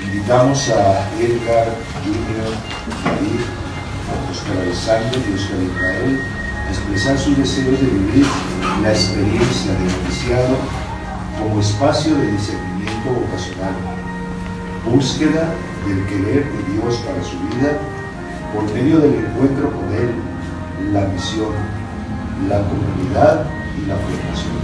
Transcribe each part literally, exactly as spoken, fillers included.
Invitamos a Edgar junior, David, Oscar Alexander y Oscar Israel a expresar sus deseos de vivir la experiencia de noviciado como espacio de discernimiento vocacional, búsqueda del querer de Dios para su vida por medio del encuentro con Él, la misión, la comunidad y la formación.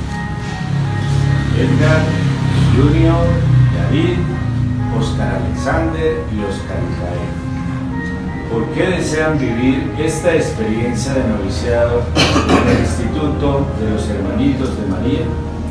Edgar junior, David, Oscar Alexander y Oscar Israel. ¿Por qué desean vivir esta experiencia de noviciado en el Instituto de los Hermanitos de María?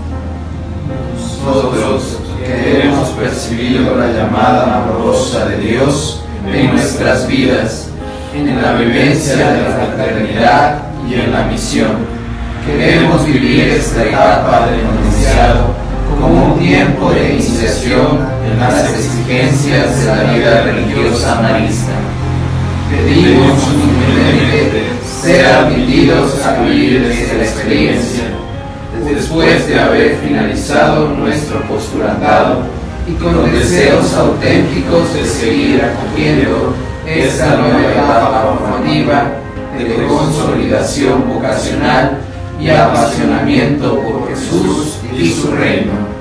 Nosotros que hemos percibido la llamada amorosa de Dios en nuestras vidas, en la vivencia de la fraternidad y en la misión, queremos vivir esta etapa del noviciado como un tiempo de iniciación en las exigencias de la vida religiosa marista. Pedimos humildemente ser admitidos a vivir esta experiencia, después de haber finalizado nuestro postulantado y con deseos auténticos de seguir acogiendo esta nueva etapa formativa de consolidación vocacional y apasionamiento por Jesús y su reino.